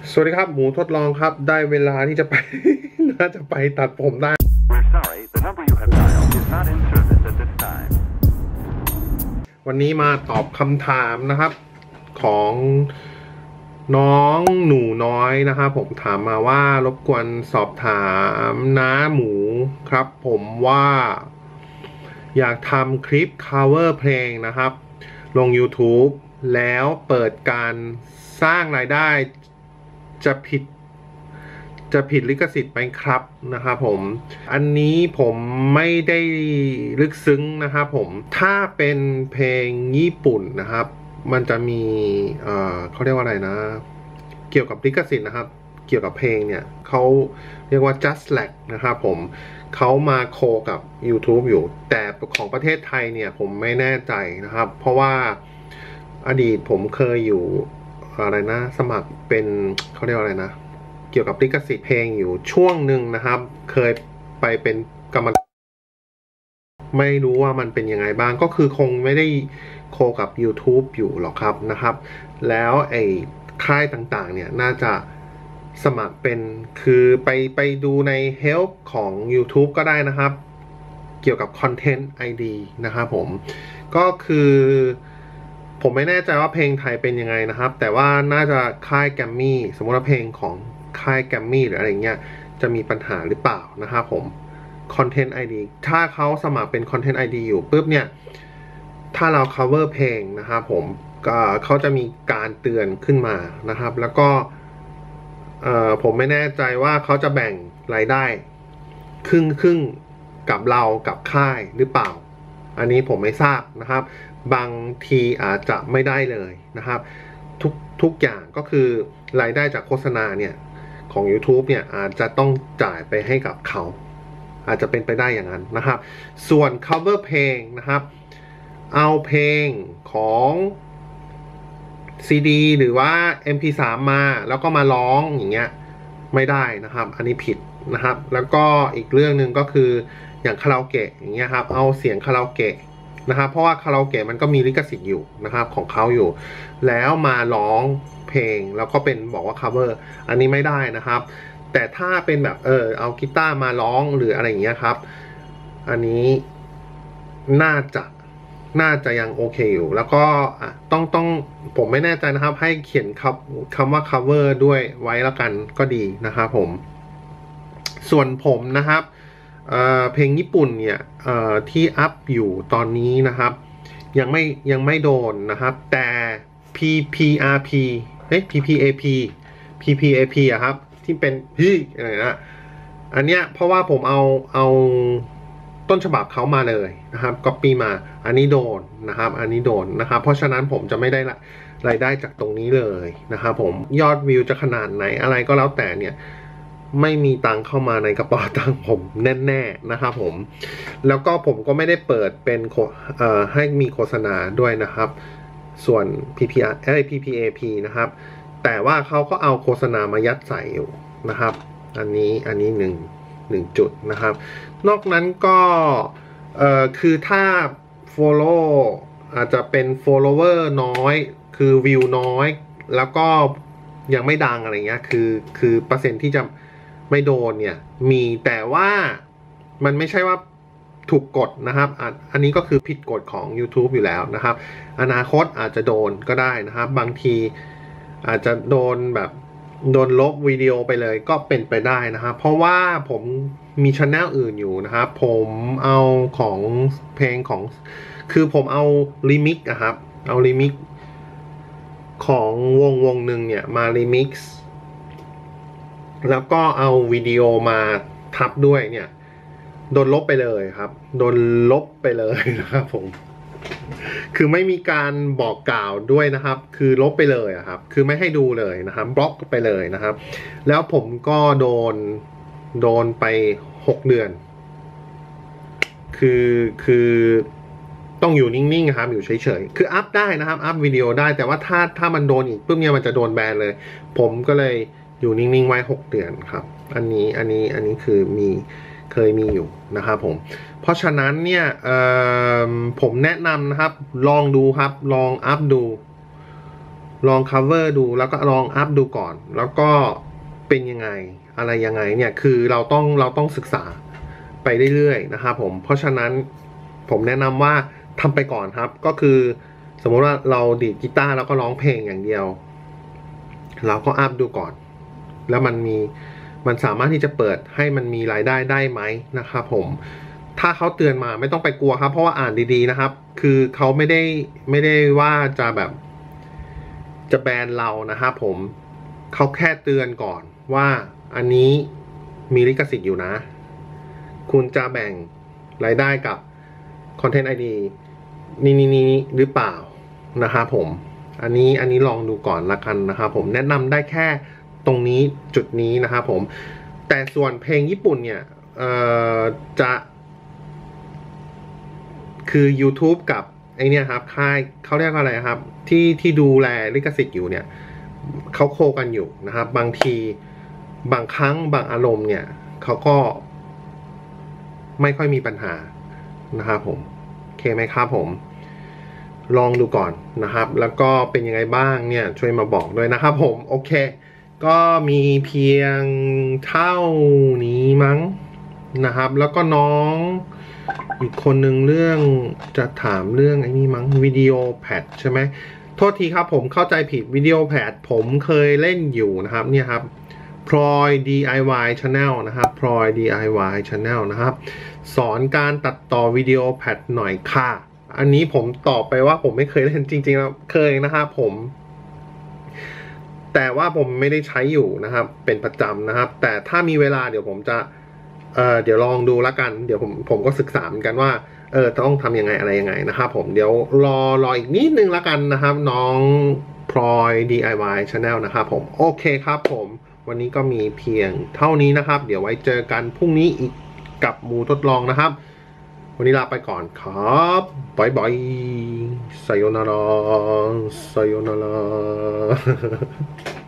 สวัสดีครับหมูทดลองครับได้เวลาที่จะไป น่าจะไปตัดผมได้ วันนี้มาตอบคำถามนะครับของน้องหนูน้อยนะครับผมถามมาว่ารบกวนสอบถามน้าหมูครับผมว่าอยากทำคลิป cover เพลงนะครับลง YouTube แล้วเปิดการสร้างรายได้จะผิดลิขสิทธิ์ไหมครับนะครับผมอันนี้ผมไม่ได้ลึกซึ้งนะครับผมถ้าเป็นเพลงญี่ปุ่นนะครับมันจะมีเขาเรียกว่าอะไรนะเกี่ยวกับลิขสิทธิ์นะครับเกี่ยวกับเพลงเนี่ยเขาเรียกว่า just lag นะครับผมเขามาโคกับ YouTube อยู่แต่ของประเทศไทยเนี่ยผมไม่แน่ใจนะครับเพราะว่าอดีตผมเคยอยู่อะไรนะสมัครเป็นเขาเรียกว่าอะไรนะเกี่ยวกับลิขสิทธิ์เพลงอยู่ช่วงหนึ่งนะครับเคยไปเป็นกรรมการไม่รู้ว่ามันเป็นยังไงบ้างก็คือคงไม่ได้โคกับ YouTube อยู่หรอกครับนะครับแล้วไอ้ค่ายต่างๆเนี่ยน่าจะสมัครเป็นคือไปดูใน Help ของ YouTube ก็ได้นะครับเกี่ยวกับ Content ID นะครับผมก็คือผมไม่แน่ใจว่าเพลงไทยเป็นยังไงนะครับแต่ว่าน่าจะค่ายแกรมมี่สมมติว่าเพลงของค่ายแกรมมี่หรืออะไรเงี้ยจะมีปัญหาหรือเปล่านะครับผม Content ID ถ้าเขาสมัครเป็น Content ID อยู่ปุ๊บเนี่ยถ้าเรา cover เพลงนะครับผมเขาจะมีการเตือนขึ้นมานะครับแล้วก็ผมไม่แน่ใจว่าเขาจะแบ่งรายได้ครึ่งกับเรากับค่ายหรือเปล่าอันนี้ผมไม่ทราบนะครับบางทีอาจจะไม่ได้เลยนะครับทุกอย่างก็คือรายได้จากโฆษณาเนี่ยของ YouTube เนี่ยอาจจะต้องจ่ายไปให้กับเขาอาจจะเป็นไปได้อย่างนั้นนะครับส่วน cover เพลงนะครับเอาเพลงของ CD หรือว่า MP3 มาแล้วก็มาร้องอย่างเงี้ยไม่ได้นะครับอันนี้ผิดนะครับแล้วก็อีกเรื่องหนึ่งก็คืออย่างคาราโอเกะอย่างเงี้ยครับเอาเสียงคาราโอเกะนะครับเพราะว่าคาราโอเกะมันก็มีลิขสิทธิ์อยู่นะครับของเขาอยู่แล้วมาร้องเพลงแล้วก็เป็นบอกว่า cover อันนี้ไม่ได้นะครับแต่ถ้าเป็นแบบเอากีตาร์มาร้องหรืออะไรอย่างเงี้ยครับอันนี้น่าจะยังโอเคอยู่แล้วก็ต้องผมไม่แน่ใจนะครับให้เขียนคำว่า cover ด้วยไว้แล้วกันก็ดีนะครับผมส่วนผมนะครับเพลงญี่ปุ่นเนี่ยที่อัพอยู่ตอนนี้นะครับยังไม่โดนนะครับแต่ PPRP PPAP อะครับที่เป็นอะไรนะอันเนี้ยเพราะว่าผมเอาต้นฉบับเขามาเลยนะครับก๊อปปี้มาอันนี้โดนนะครับอันนี้โดนนะครับเพราะฉะนั้นผมจะไม่ได้รายได้จากตรงนี้เลยนะครับผมยอดวิวจะขนาดไหนอะไรก็แล้วแต่เนี่ยไม่มีตังเข้ามาในกระเป๋าตังผมแน่ๆนะครับผมแล้วก็ผมก็ไม่ได้เปิดเป็นให้มีโฆษณาด้วยนะครับส่วน PPAP นะครับแต่ว่าเขาก็เอาโฆษณามายัดใส่อยู่นะครับอันนี้หนึ่งจุดนะครับนอกนั้นก็คือถ้า follow อาจจะเป็น follower น้อยคือวิวน้อยแล้วก็ยังไม่ดังอะไรเงี้ยคือเปอร์เซ็นต์ที่จะไม่โดนเนี่ยมีแต่ว่ามันไม่ใช่ว่าถูกกฎนะครับอันนี้ก็คือผิดกฎของ YouTube อยู่แล้วนะครับอนาคตอาจจะโดนก็ได้นะครับบางทีอาจจะโดนแบบโดนลบวิดีโอไปเลยก็เป็นไปได้นะครับเพราะว่าผมมีช anel อื่นอยู่นะครับผมเอาของเพลงของคือผมเอารีมิกซ์นะครับเอารีมิกซ์ของวงหนึ่งเนี่ยมารีมิกซ์แล้วก็เอาวิดีโอมาทับด้วยเนี่ยโดนลบไปเลยครับโดนลบไปเลยนะครับผมคือไม่มีการบอกกล่าวด้วยนะครับคือลบไปเลยครับคือไม่ให้ดูเลยนะครับบล็อกไปเลยนะครับแล้วผมก็โดนไป6 เดือนคือต้องอยู่นิ่งๆครับอยู่เฉยๆคืออัพได้นะครับอัพวิดีโอได้แต่ว่าถ้ามันโดนอีกปุ๊บเนี่ยมันจะโดนแบนเลยผมก็เลยอยู่นิ่งๆไว้6 เดือนครับอันนี้คือเคยมีอยู่นะครับผมเพราะฉะนั้นเนี่ยผมแนะนำนะครับลองดูครับลองอัพดูลอง cover ดูแล้วก็ลองอัพดูก่อนแล้วก็เป็นยังไงอะไรยังไงเนี่ยคือเราต้องศึกษาไปเรื่อยๆนะครับผมเพราะฉะนั้นผมแนะนำว่าทำไปก่อนครับก็คือสมมติว่าเราดีดกีตาร์แล้วก็ร้องเพลงอย่างเดียวเราก็อัพดูก่อนแล้วมันสามารถที่จะเปิดให้มันมีรายได้ได้ไหมนะครับผมถ้าเขาเตือนมาไม่ต้องไปกลัวครับเพราะว่าอ่านดีๆนะครับคือเขาไม่ได้ว่าจะแบบจะแบนเรานะครับผมเขาแค่เตือนก่อนว่าอันนี้มีลิขสิทธิ์อยู่นะคุณจะแบ่งรายได้กับ Content ID นี่หรือเปล่านะครับผมอันนี้ลองดูก่อนละกันนะครับผมแนะนำได้แค่ตรงนี้จุดนี้นะครับผมแต่ส่วนเพลงญี่ปุ่นเนี่ยจะคือ YouTube กับไอเนี่ยครับค่ายเขาเรียกว่าอะไรครับที่ดูแลลิขสิทธิ์อยู่เนี่ยเขาโคกันอยู่นะครับบางทีบางครั้งบางอารมณ์เนี่ยเขาก็ไม่ค่อยมีปัญหานะครับผมโอเคไหมครับผมลองดูก่อนนะครับแล้วก็เป็นยังไงบ้างเนี่ยช่วยมาบอกด้วยนะครับผมโอเคก็มีเพียงเท่านี้มั้งนะครับแล้วก็น้องอีกคนหนึ่งเรื่องจะถามเรื่องไอ้นี่มั้งวิดีโอแพดใช่ไหมโทษทีครับผมเข้าใจผิดวิดีโอแพดผมเคยเล่นอยู่นะครับเนี่ยครับพลอย DIY Channel นะครับพลอย DIY Channel นะครับสอนการตัดต่อวิดีโอแพดหน่อยค่ะอันนี้ผมตอบไปว่าผมไม่เคยเล่นจริงๆแล้วเคยนะครับผมแต่ว่าผมไม่ได้ใช้อยู่นะครับเป็นประจำนะครับแต่ถ้ามีเวลาเดี๋ยวผมจะเดี๋ยวลองดูแล้วกันเดี๋ยวผมก็ศึกษาเหมือนกันว่าต้องทำยังไงอะไรยังไงนะครับผมเดี๋ยวรออีกนิดนึงแล้วกันนะครับน้องพลอย DIY Channel นะครับผมโอเคครับผมวันนี้ก็มีเพียงเท่านี้นะครับเดี๋ยวไว้เจอกันพรุ่งนี้อีกกับหมูทดลองนะครับวันนี้ลาไปก่อนครับบายบายไซโยนาราไซโยนารา